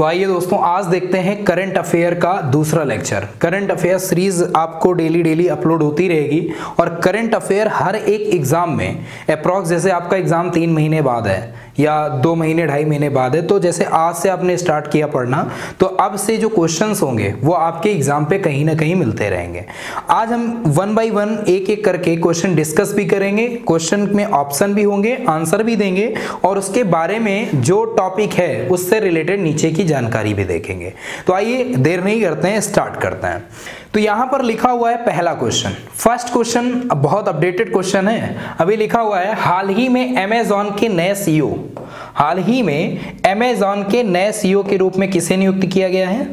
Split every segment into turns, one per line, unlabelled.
तो आइए दोस्तों, आज देखते हैं करंट अफेयर का दूसरा लेक्चर। करंट अफेयर सीरीज आपको डेली अपलोड होती रहेगी और करंट अफेयर हर एक एग्जाम में अप्रॉक्स, जैसे आपका एग्जाम 3 महीने बाद है या 2 महीने 2.5 महीने बाद है, तो जैसे आज से आपने स्टार्ट किया पढ़ना, तो अब से जो क्वेश्चंस होंगे वो आपके एग्जाम पे कहीं ना कहीं मिलते रहेंगे। आज हम 1 बाय 1 एक करके क्वेश्चन डिस्कस भी करेंगे, क्वेश्चन में ऑप्शन भी होंगे, आंसर भी देंगे और उसके बारे में जो टॉपिक है उससे रिलेटेड नीचे की जानकारी भी देखेंगे। तो आइए देर नहीं करते हैं, स्टार्ट करते हैं। तो यहां पर लिखा हुआ है पहला क्वेश्चन, फर्स्ट क्वेश्चन बहुत अपडेटेड क्वेश्चन है। अभी लिखा हुआ है हाल ही में अमेज़न के नए सीईओ, हाल ही में अमेज़न के नए सीईओ के रूप में किसे नियुक्त किया गया है?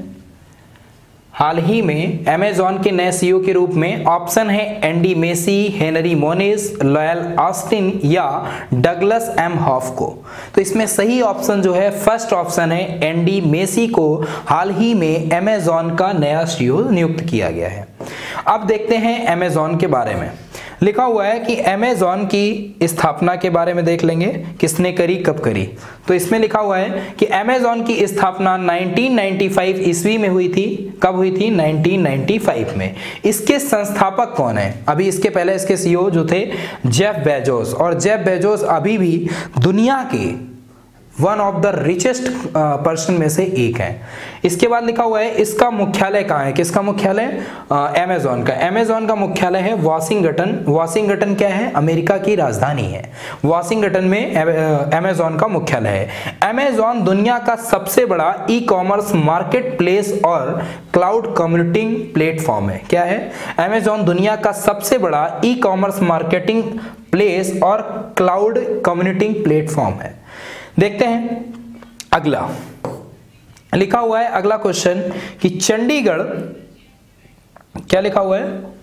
हाल ही में अमेज़न के नए सीईओ के रूप में ऑप्शन है Andy Messi, Henry Moniz, Lloyd Austin या डगलस एम हॉफ को। तो इसमें सही ऑप्शन जो है फर्स्ट ऑप्शन है, एंडी मेसी को हाल ही में अमेज़न का नया सीईओ नियुक्त किया गया है। अब देखते हैं अमेज़न के बारे में। लिखा हुआ है कि अमेज़न की स्थापना के बारे में देख लेंगे, किसने करी, कब करी। तो इसमें लिखा हुआ है कि अमेज़न की स्थापना 1995 ईस्वी में हुई थी। कब हुई थी? 1995 में। इसके संस्थापक कौन है? अभी इसके पहले इसके सीईओ जो थे जेफ बेजोस, और जेफ बेजोस अभी भी दुनिया के one of the richest person में से एक है। इसके बाद लिखा हुआ है इसका मुख्यालय कहाँ है? किसका मुख्यालय? अमेज़न का। अमेज़न का मुख्यालय है वॉशिंगटन। वॉशिंगटन क्या है? अमेरिका की राजधानी है। वॉशिंगटन में अमेज़न का मुख्यालय है। अमेज़न दुनिया का सबसे बड़ा ई कॉमर्स मार्केट प्लेस और क्लाउड कंप्यूटिंग प्लेटफॉर्म है। क्या है? अमेज़न दुनिया का सबसे बड़ा ई कॉमर्स मार्केटिंग प्लेस और क्लाउड कंप्यूटिंग प्लेटफॉर्म है। देखते हैं अगला। लिखा हुआ है अगला क्वेश्चन कि चंडीगढ़, क्या लिखा हुआ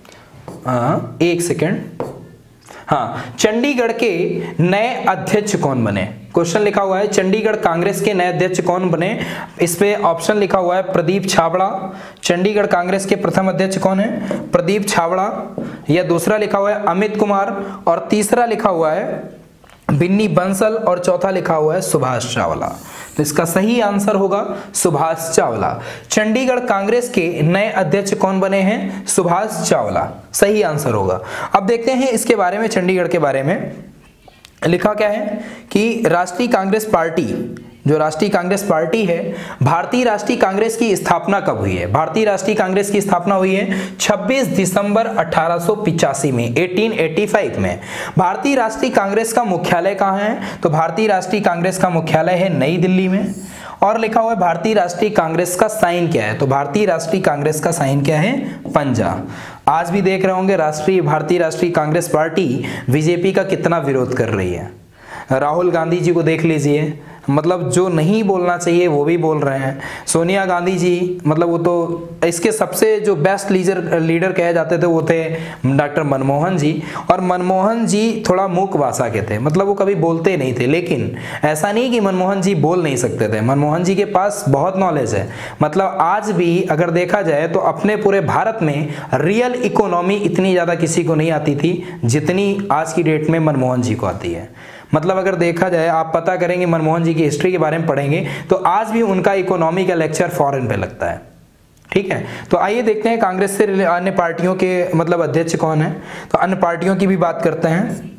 है? एक सेकेंड। हाँ, चंडीगढ़ के नए अध्यक्ष कौन बने? क्वेश्चन लिखा हुआ है चंडीगढ़ कांग्रेस के नए अध्यक्ष कौन बने। इस पे ऑप्शन लिखा हुआ है प्रदीप छाबड़ा। चंडीगढ़ कांग्रेस के प्रथम अध्यक्ष कौन है? प्रदीप छाबड़ा। या दूसरा लिखा हुआ है अमित कुमार, और तीसरा लिखा हुआ है बिन्नी बंसल, और चौथा लिखा हुआ है सुभाष चावला। तो इसका सही आंसर होगा सुभाष चावला। चंडीगढ़ कांग्रेस के नए अध्यक्ष कौन बने हैं? सुभाष चावला सही आंसर होगा। अब देखते हैं इसके बारे में, चंडीगढ़ के बारे में लिखा क्या है कि राष्ट्रीय कांग्रेस पार्टी, जो राष्ट्रीय कांग्रेस पार्टी है, भारतीय राष्ट्रीय कांग्रेस की स्थापना कब हुई है? भारतीय राष्ट्रीय कांग्रेस की स्थापना हुई है 26 दिसंबर 1885 में, 1885 में। भारतीय राष्ट्रीय कांग्रेस का मुख्यालय कहाँ है? तो भारतीय राष्ट्रीय कांग्रेस का मुख्यालय है नई दिल्ली में। और लिखा हुआ है भारतीय राष्ट्रीय कांग्रेस का साइन क्या है? तो भारतीय राष्ट्रीय कांग्रेस का साइन क्या है? पंजा। आज भी देख रहे होंगे भारतीय राष्ट्रीय कांग्रेस पार्टी बीजेपी का कितना विरोध कर रही है। राहुल गांधी जी को देख लीजिए, मतलब जो नहीं बोलना चाहिए वो भी बोल रहे हैं। सोनिया गांधी जी, मतलब वो तो इसके सबसे जो बेस्ट लीडर कहे जाते थे वो थे डॉक्टर मनमोहन जी। और मनमोहन जी थोड़ा मूक भाषा के थे, मतलब वो कभी बोलते नहीं थे। लेकिन ऐसा नहीं कि मनमोहन जी बोल नहीं सकते थे, मनमोहन जी के पास बहुत नॉलेज है। मतलब आज भी अगर देखा जाए तो अपने पूरे भारत में रियल इकोनॉमी इतनी ज़्यादा किसी को नहीं आती थी जितनी आज की डेट में मनमोहन जी को आती है। मतलब अगर देखा जाए, आप पता करेंगे मनमोहन जी की हिस्ट्री के बारे में पढ़ेंगे तो आज भी उनका इकोनॉमी का लेक्चर फॉरेन पे लगता है। ठीक है, तो आइए देखते हैं कांग्रेस से अन्य पार्टियों के मतलब अध्यक्ष कौन है। तो अन्य पार्टियों की भी बात करते हैं।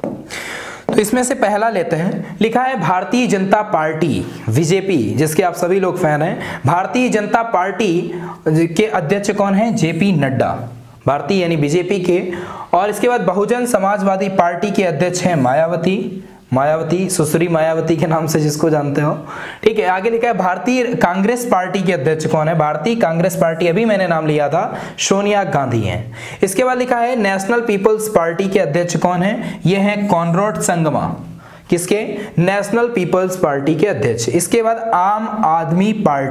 तो इसमें से पहला लेते हैं, लिखा है भारतीय जनता पार्टी, बीजेपी, जिसके आप सभी लोग फैन हैं। भारतीय जनता पार्टी के अध्यक्ष कौन है? जेपी नड्डा, भारतीय यानी बीजेपी के। और इसके बाद बहुजन समाजवादी पार्टी के अध्यक्ष हैं मायावती, सुश्री मायावती के नाम से जिसको जानते हो। ठीक है, आगे लिखा है भारतीय कांग्रेस पार्टी के अध्यक्ष कौन है? भारतीय कांग्रेस पार्टी, अभी मैंने नाम लिया था, सोनिया गांधी हैं। इसके बाद लिखा है नेशनल पीपल्स पार्टी के अध्यक्ष कौन है? ये हैं कॉनराड संगमा। किसके? नेशनल पीपल्स पार्टी के अध्यक्ष। इसके बाद आम आदमी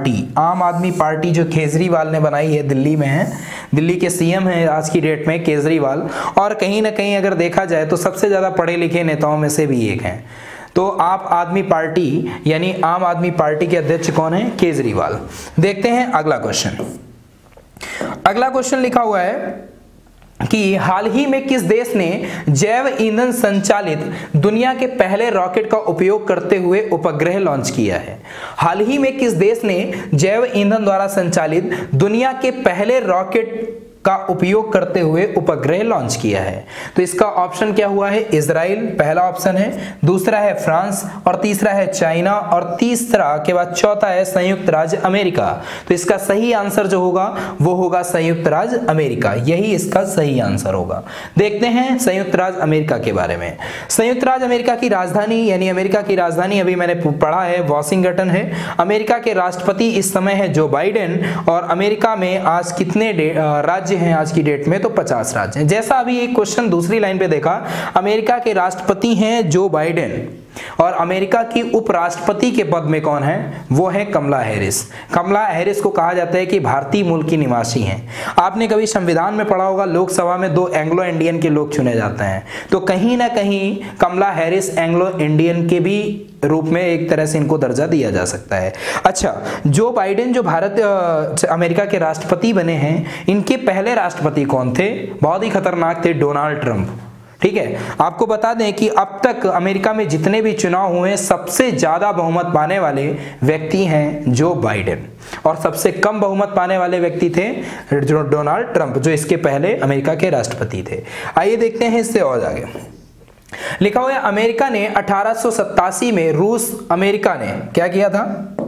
पार्टी जो केजरीवाल ने बनाई है, दिल्ली में है, दिल्ली के सीएम है आज की डेट में केजरीवाल। और कहीं ना कहीं अगर देखा जाए तो सबसे ज्यादा पढ़े लिखे नेताओं में से भी एक हैं। तो आप आदमी पार्टी यानी आम आदमी पार्टी के अध्यक्ष कौन है? केजरीवाल। देखते हैं अगला क्वेश्चन। अगला क्वेश्चन लिखा हुआ है कि हाल ही में किस देश ने जैव ईंधन संचालित दुनिया के पहले रॉकेट का उपयोग करते हुए उपग्रह लॉन्च किया है? हाल ही में किस देश ने जैव ईंधन द्वारा संचालित दुनिया के पहले रॉकेट का उपयोग करते हुए उपग्रह लॉन्च किया है? तो इसका ऑप्शन क्या हुआ है? इजराइल पहला ऑप्शन है, दूसरा है फ्रांस, और तीसरा है चाइना, और तीसरा के बाद चौथा है संयुक्त राज्य अमेरिका। तो इसका सही आंसर जो होगा वो होगा संयुक्त राज्य अमेरिका, यही इसका सही आंसर होगा। देखते हैं संयुक्त राज्य अमेरिका के बारे में। संयुक्त राज्य अमेरिका की राजधानी यानी अमेरिका की राजधानी अभी मैंने पढ़ा है वॉशिंगटन है। अमेरिका के राष्ट्रपति इस समय है जो बाइडेन, और अमेरिका में आज कितने राज्य हैं आज की डेट में? तो 50 राज्य हैं। जैसा अभी एक क्वेश्चन दूसरी लाइन पे देखा, अमेरिका के राष्ट्रपति हैं जो बाइडेन, और अमेरिका की उपराष्ट्रपति के पद में कौन है? वो है कमला हैरिस। कमला हैरिस को कहा जाता है कि भारतीय मूल की निवासी हैं। आपने कभी संविधान में पढ़ा होगा लोकसभा में 2 एंग्लो इंडियन के लोग चुने जाते हैं, तो कहीं ना कहीं कमला हैरिस एंग्लो इंडियन के भी रूप में एक तरह से इनको दर्जा दिया जा सकता है। अच्छा, जो बाइडेन जो अमेरिका के राष्ट्रपति बने हैं, इनके पहले राष्ट्रपति कौन थे? बहुत ही खतरनाक थे, डोनाल्ड ट्रंप। ठीक है, आपको बता दें कि अब तक अमेरिका में जितने भी चुनाव हुए सबसे ज्यादा बहुमत पाने वाले व्यक्ति हैं जो बाइडेन, और सबसे कम बहुमत पाने वाले व्यक्ति थे डोनाल्ड ट्रंप, जो इसके पहले अमेरिका के राष्ट्रपति थे। आइए देखते हैं इससे और आगे। लिखा हुआ है अमेरिका ने 1887 में अमेरिका ने क्या किया था?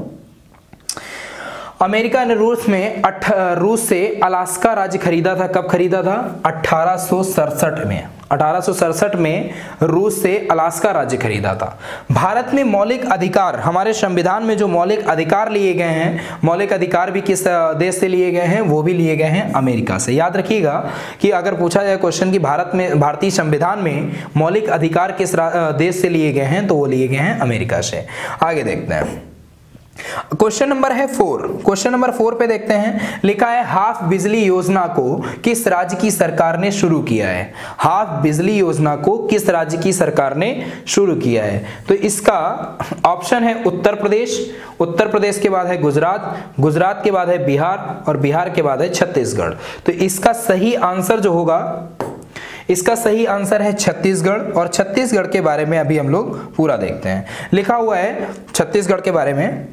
अमेरिका ने रूस से अलास्का राज्य खरीदा था। कब खरीदा था? 1867 में। 1867 में रूस से अलास्का राज्य खरीदा था। भारत में मौलिक अधिकार, हमारे संविधान में जो मौलिक अधिकार लिए गए हैं, मौलिक अधिकार भी किस देश से लिए गए हैं? वो भी लिए गए हैं अमेरिका से। याद रखिएगा कि अगर पूछा जाए क्वेश्चन कि भारतीय संविधान में मौलिक अधिकार किस देश से लिए गए हैं, तो वो लिए गए हैं अमेरिका से। आगे देखते हैं, क्वेश्चन नंबर है 4। क्वेश्चन नंबर 4 पे देखते हैं, लिखा है हाफ बिजली योजना को किस राज्य की सरकार ने शुरू किया है? हाफ बिजली योजना को किस राज्य की सरकार ने शुरू किया है? तो इसका ऑप्शन है उत्तर प्रदेश, उत्तर प्रदेश के बाद है गुजरात, गुजरात के बाद है बिहार, और बिहार के बाद है छत्तीसगढ़। तो इसका सही आंसर जो होगा, इसका सही आंसर है छत्तीसगढ़, और छत्तीसगढ़ के बारे में अभी हम लोग पूरा देखते हैं। लिखा हुआ है छत्तीसगढ़ के बारे में,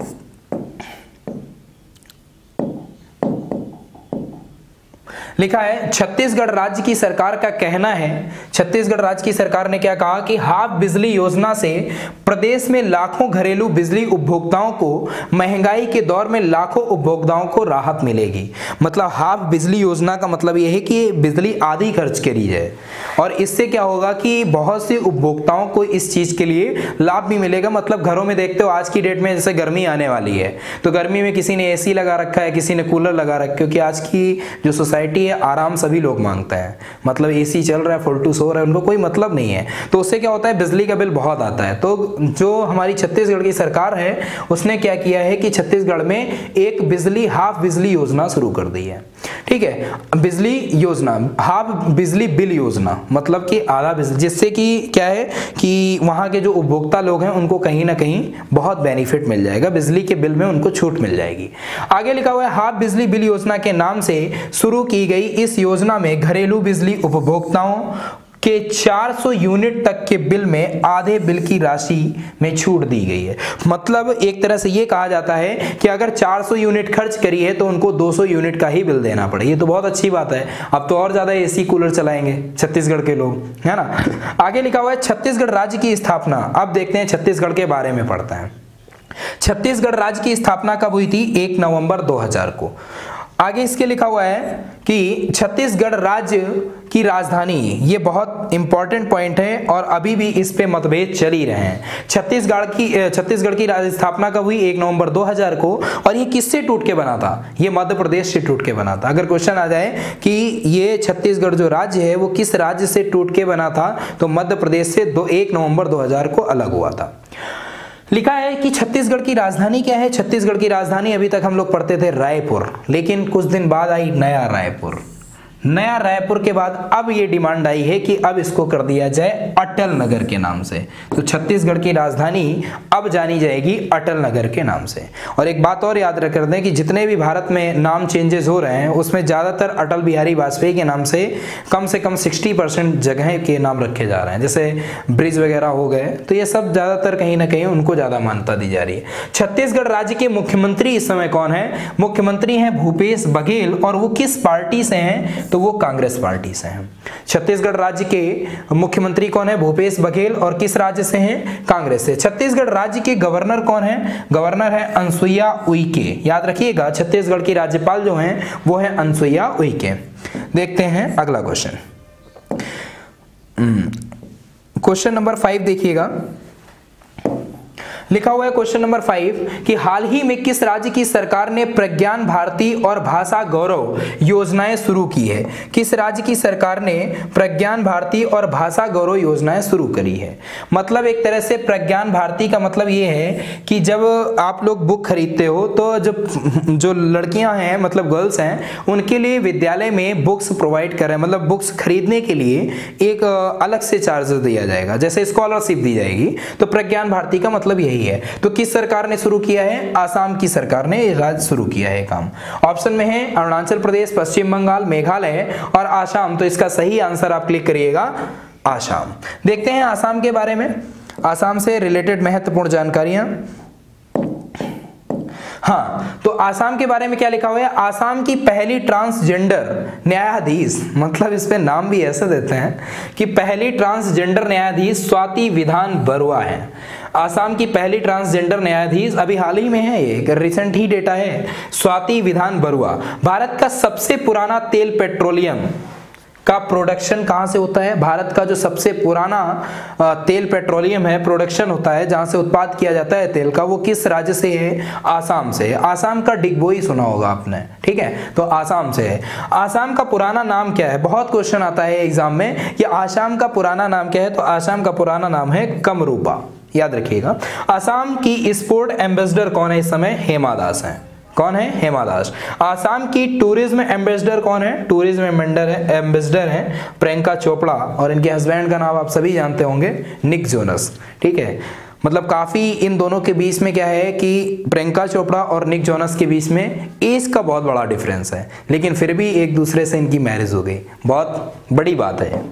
लिखा है छत्तीसगढ़ राज्य की सरकार का कहना है, छत्तीसगढ़ राज्य की सरकार ने क्या कहा कि हाफ बिजली योजना से प्रदेश में लाखों घरेलू बिजली उपभोक्ताओं को, महंगाई के दौर में लाखों उपभोक्ताओं को राहत मिलेगी। मतलब हाफ बिजली योजना का मतलब यह है कि बिजली आधी खर्च करी जाए, और इससे क्या होगा कि बहुत से उपभोक्ताओं को इस चीज के लिए लाभ भी मिलेगा। मतलब घरों में देखते हो आज की डेट में जैसे गर्मी आने वाली है, तो गर्मी में किसी ने एसी लगा रखा है, किसी ने कूलर लगा रखा है, क्योंकि आज की जो सोसाइटी है आराम सभी लोग मांगते हैं। मतलब एसी चल रहा है, फुल टू सो रहा है, उनको कोई मतलब नहीं है, तो उससे क्या होता है बिजली का बिल बहुत आता है। तो जो हमारी छत्तीसगढ़ की सरकार है उसने क्या किया है कि छत्तीसगढ़ में एक बिजली हाफ बिजली योजना शुरू कर दी है। ठीक है, बिजली योजना, हाफ बिजली बिल योजना, मतलब कि आधा बिजली, जिससे कि क्या है कि वहां के जो उपभोक्ता लोग हैं उनको कहीं ना कहीं बहुत बेनिफिट मिल जाएगा, बिजली के बिल में उनको छूट मिल जाएगी। आगे लिखा हुआ है हाफ बिजली बिल योजना के नाम से शुरू की गई इस योजना में घरेलू बिजली उपभोक्ताओं के 400 यूनिट तक के बिल में आधे बिल की राशि में छूट दी गई है। मतलब एक तरह से ये कहा जाता है कि अगर 400 यूनिट खर्च करी है तो उनको 200 यूनिट का ही बिल देना पड़े। ये तो बहुत अच्छी बात है, अब तो और ज्यादा एसी कूलर चलाएंगे छत्तीसगढ़ के लोग, है ना। आगे लिखा हुआ है छत्तीसगढ़ राज्य की स्थापना। अब देखते हैं छत्तीसगढ़ के बारे में पढ़ते हैं। छत्तीसगढ़ राज्य की स्थापना कब हुई थी? 1 नवंबर 2000 को। आगे इसके लिखा हुआ है कि छत्तीसगढ़ राज्य की राजधानी, ये बहुत इंपॉर्टेंट पॉइंट है और अभी भी इस पे मतभेद चल ही रहे हैं। छत्तीसगढ़ की स्थापना कब हुई? 1 नवंबर 2000 को। और ये किससे टूट के बना था? ये मध्य प्रदेश से टूट के बना था। अगर क्वेश्चन आ जाए कि ये छत्तीसगढ़ जो राज्य है वो किस राज्य से टूट के बना था, तो मध्य प्रदेश से 1 नवंबर 2000 को अलग हुआ था। लिखा है कि छत्तीसगढ़ की राजधानी क्या है? छत्तीसगढ़ की राजधानी अभी तक हम लोग पढ़ते थे रायपुर, लेकिन कुछ दिन बाद आई नया रायपुर। नया रायपुर के बाद अब ये डिमांड आई है कि अब इसको कर दिया जाए अटल नगर के नाम से। तो छत्तीसगढ़ की राजधानी अब जानी जाएगी अटल नगर के नाम से। और एक बात और याद रख दें कि जितने भी भारत में नाम चेंजेस हो रहे हैं उसमें ज्यादातर अटल बिहारी वाजपेयी के नाम से कम 60% जगह के नाम रखे जा रहे हैं। जैसे ब्रिज वगैरह हो गए, तो ये सब ज्यादातर कहीं ना कहीं उनको ज्यादा मान्यता दी जा रही है। छत्तीसगढ़ राज्य के मुख्यमंत्री इस समय कौन है? मुख्यमंत्री हैं भूपेश बघेल, और वो किस पार्टी से हैं? तो वो कांग्रेस पार्टी से हैं। छत्तीसगढ़ राज्य के मुख्यमंत्री कौन है? भूपेश बघेल, और किस राज्य से हैं? कांग्रेस से। छत्तीसगढ़ राज्य के गवर्नर कौन है? गवर्नर है अनसुईया उइके। याद रखिएगा, छत्तीसगढ़ की राज्यपाल जो हैं वो है अनसुईया उइके। देखते हैं अगला क्वेश्चन। क्वेश्चन नंबर 5 देखिएगा, लिखा हुआ है क्वेश्चन नंबर 5 कि हाल ही में किस राज्य की सरकार ने प्रज्ञान भारती और भाषा गौरव योजनाएं शुरू की है? किस राज्य की सरकार ने प्रज्ञान भारती और भाषा गौरव योजनाएं शुरू करी है? मतलब एक तरह से प्रज्ञान भारती का मतलब ये है कि जब आप लोग बुक खरीदते हो तो जो लड़कियां हैं, मतलब गर्ल्स हैं, उनके लिए विद्यालय में बुक्स प्रोवाइड कर रहे हैं। मतलब बुक्स खरीदने के लिए एक अलग से चार्जेस दिया जाएगा, जैसे स्कॉलरशिप दी जाएगी। तो प्रज्ञान भारती का मतलब यही है। तो किस सरकार ने शुरू किया है? आसाम की सरकार ने राज्य शुरू किया है काम। ऑप्शन में है अरुणाचल प्रदेश, पश्चिम बंगाल, मेघालय और आसाम। तो इसका सही आंसर आप क्लिक करिएगा आसाम। देखते हैं आसाम के बारे में, आसाम से रिलेटेड महत्वपूर्ण जानकारियां। हाँ, तो आसाम के बारे में क्या लिखा हुआ है? आसाम की पहली ट्रांसजेंडर न्यायाधीश, मतलब इस पे नाम भी ऐसे देते हैं कि पहली ट्रांसजेंडर न्यायाधीश स्वाति विधान बरुआ है। आसाम की पहली ट्रांसजेंडर न्यायाधीश अभी हाल ही में है, ये रिसेंट ही डेटा है, स्वाति विधान बरुआ। भारत का सबसे पुराना तेल पेट्रोलियम का प्रोडक्शन कहां से होता है? भारत का जो सबसे पुराना तेल पेट्रोलियम है, प्रोडक्शन होता है, जहां से उत्पाद किया जाता है तेल का, वो किस राज्य से है? आसाम से। आसाम का डिगबोई सुना होगा आपने, ठीक है, तो आसाम से है। आसाम का पुराना नाम क्या है? बहुत क्वेश्चन आता है एग्जाम में कि आसाम का पुराना नाम क्या है, तो आसाम का पुराना नाम है कमरूपा। याद रखिएगा। आसाम की स्पोर्ट एम्बेसडर कौन है इस समय? हेमा दास है। कौन है? हेमा दास। आसाम की टूरिज्म एम्बेसडर कौन है? टूरिज्म एम्बेसडर है प्रियंका चोपड़ा, और इनके हस्बैंड का नाम आप सभी जानते होंगे, निक जोनस। ठीक है, मतलब काफी इन दोनों के बीच में क्या है कि प्रियंका चोपड़ा और निक जोनस के बीच में एज का बहुत बड़ा डिफरेंस है, लेकिन फिर भी एक दूसरे से इनकी मैरिज हो गई, बहुत बड़ी बात है।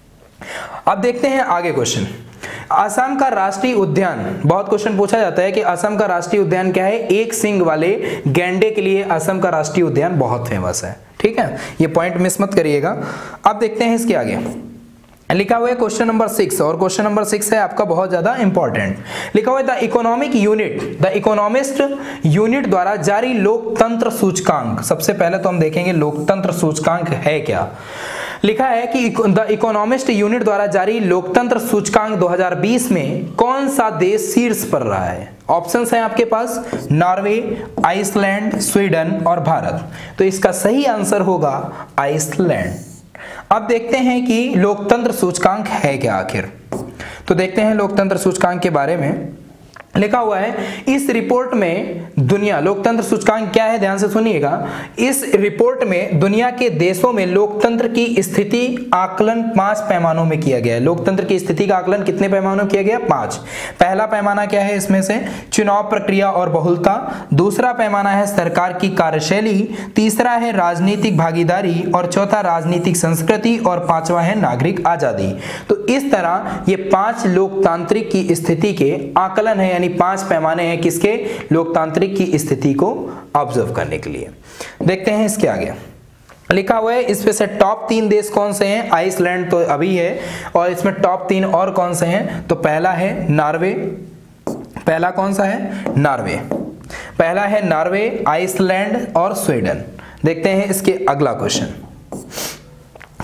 अब देखते हैं आगे क्वेश्चन। आसाम का राष्ट्रीय उद्यान, बहुत क्वेश्चन पूछा जाता है कि आसाम का राष्ट्रीय उद्यान क्या है? एक सींग वाले गैंडे के लिए आसाम का राष्ट्रीय उद्यान बहुत फेमस है। ठीक है, ये पॉइंट मिस मत करिएगा। अब देखते हैं इसके आगे, लिखा हुआ है क्वेश्चन नंबर 6, और क्वेश्चन नंबर 6 है आपका बहुत ज्यादा इंपॉर्टेंट। लिखा हुआ है the economic unit, the economist unit द्वारा जारी लोकतंत्र सूचकांक। सबसे पहले तो हम देखेंगे लोकतंत्र सूचकांक है क्या। लिखा है कि द इकोनॉमिस्ट यूनिट द्वारा जारी लोकतंत्र सूचकांक 2020 में कौन सा देश शीर्ष पर रहा है? ऑप्शंस हैं आपके पास, नॉर्वे, आइसलैंड, स्वीडन और भारत। तो इसका सही आंसर होगा आइसलैंड। अब देखते हैं कि लोकतंत्र सूचकांक है क्या आखिर। तो देखते हैं लोकतंत्र सूचकांक के बारे में। लिखा हुआ है इस रिपोर्ट में दुनिया, लोकतंत्र सूचकांक क्या है ध्यान से सुनिएगा। इस रिपोर्ट में दुनिया के देशों में लोकतंत्र की स्थिति आकलन 5 पैमानों में किया गया है। लोकतंत्र की स्थिति का आकलन कितने पैमानों में किया गया? 5। पहला पैमाना क्या है इसमें से? चुनाव प्रक्रिया और बहुलता। दूसरा पैमाना है सरकार की कार्यशैली। तीसरा है राजनीतिक भागीदारी, और चौथा राजनीतिक संस्कृति, और पांचवा है नागरिक आजादी। तो इस तरह ये 5 लोकतांत्रिक की स्थिति के आकलन है, यानी 5 पैमाने हैं किसके? लोकतांत्रिक की स्थिति को ऑब्जर्व करने के लिए। देखते हैं इसके आगे, लिखा हुआ है इसमें से टॉप 3 देश कौन से हैं? आइसलैंड तो अभी है, और इसमें टॉप 3 और कौन से हैं? तो पहला है नॉर्वे। पहला कौन सा है? नॉर्वे। पहला है नॉर्वे, आइसलैंड और स्वीडन। देखते हैं इसके अगला क्वेश्चन।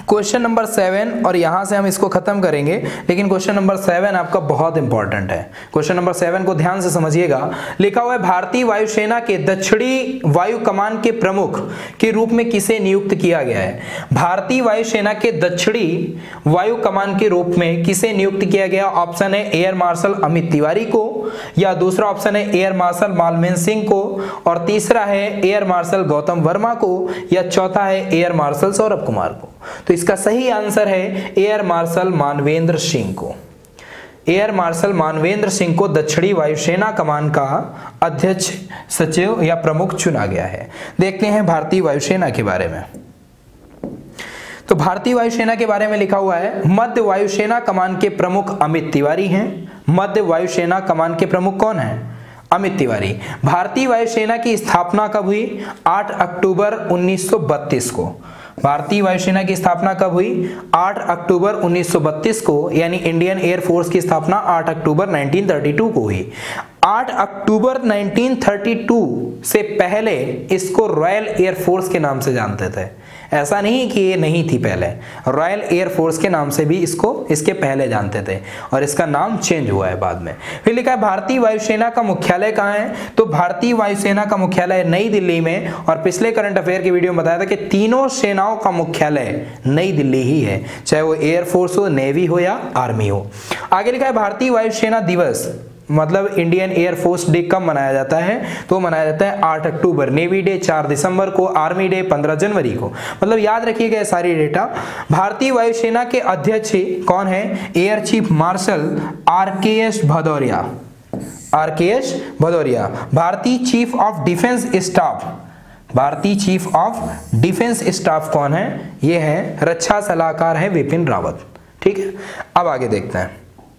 क्वेश्चन नंबर 7 और यहां से हम इसको खत्म करेंगे, लेकिन क्वेश्चन नंबर 7 आपका बहुत इंपॉर्टेंट है। क्वेश्चन नंबर 7 को ध्यान से समझिएगा। लिखा हुआ है भारतीय वायुसेना के दक्षिणी वायु कमान के प्रमुख के रूप में किसे नियुक्त किया गया है? भारतीय वायुसेना के दक्षिणी वायु कमान के रूप में किसे नियुक्त किया गया? ऑप्शन है एयर मार्शल अमित तिवारी को, या दूसरा ऑप्शन है एयर मार्शल मालवेन सिंह को, और तीसरा है एयर मार्शल गौतम वर्मा को, या चौथा है एयर मार्शल सौरभ कुमार को। तो इसका सही आंसर है एयर मार्शल मानवेंद्र सिंह को। एयर मार्शल मानवेंद्र सिंह को दक्षिणी वायुसेना कमान का अध्यक्ष, सचिव या प्रमुख चुना गया है। देखते हैं भारतीय वायुसेना के बारे में। तो भारतीय वायुसेना के बारे में लिखा हुआ है मध्य वायुसेना कमान के प्रमुख अमित तिवारी हैं। मध्य वायुसेना कमान के प्रमुख कौन है? अमित तिवारी। भारतीय वायुसेना की स्थापना कब हुई? 8 अक्टूबर 1932 को। भारतीय वायुसेना की स्थापना कब हुई? 8 अक्टूबर 1932 को, यानी इंडियन एयर फोर्स की स्थापना 8 अक्टूबर 1932 को हुई। 8 अक्टूबर 1932 से पहले इसको रॉयल एयर फोर्स के नाम से जानते थे। ऐसा नहीं कि ये नहीं थी पहले, रॉयल एयर फोर्स के नाम से भी इसको इसके पहले जानते थे, और इसका नाम चेंज हुआ है बाद में। फिर लिखा है भारतीय वायुसेना का मुख्यालय कहाँ है? तो भारतीय वायुसेना का मुख्यालय नई दिल्ली में, और पिछले करंट अफेयर की वीडियो में बताया था कि तीनों सेनाओं का मुख्यालय नई दिल्ली ही है, चाहे वो एयर फोर्स हो, नेवी हो या आर्मी हो। आगे लिखा है भारतीय वायुसेना दिवस, मतलब इंडियन एयर फोर्स डे कब मनाया जाता है? तो मनाया जाता है 8 अक्टूबर, नेवी डे 4 दिसंबर को, आर्मी डे 15 जनवरी को। मतलब याद रखिएगा ये सारी डेटा। भारतीय वायुसेना के अध्यक्ष कौन है? Air chief marshal RKS Bhadauria. RKS Bhadauria. भारतीय चीफ ऑफ डिफेंस स्टाफ, भारतीय चीफ ऑफ डिफेंस स्टाफ कौन है? ये है रक्षा सलाहकार है विपिन रावत। ठीक है, अब आगे देखते हैं।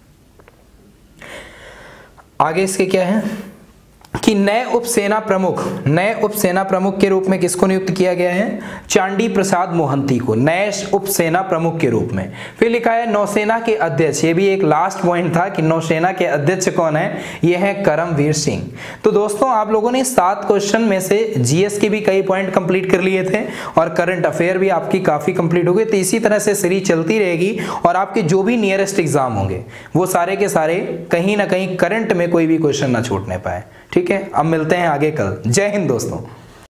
आगे इसके क्या है कि नए उपसेना प्रमुख के रूप में किसको नियुक्त किया गया है? चांडी प्रसाद मोहंती को नए उपसेना प्रमुख के रूप में। फिर लिखा है नौसेना के अध्यक्ष, ये भी एक लास्ट पॉइंट था कि नौसेना के अध्यक्ष कौन है? ये है करमवीर सिंह। तो दोस्तों आप लोगों ने 7 क्वेश्चन में से जीएस के भी कई पॉइंट कंप्लीट कर लिए थे, और करंट अफेयर भी आपकी काफी कंप्लीट हो गई। तो इसी तरह से सीरीज चलती रहेगी, और आपके जो भी नियरेस्ट एग्जाम होंगे वो सारे के सारे कहीं ना कहीं करंट में कोई भी क्वेश्चन ना छूटने पाए। ठीक है, अब मिलते हैं आगे कल। जय हिंद दोस्तों।